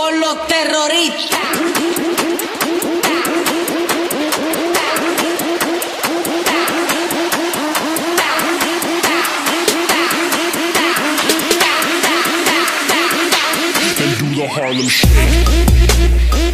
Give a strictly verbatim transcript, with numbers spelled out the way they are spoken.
con los terroristas. And do the Harlem Shake.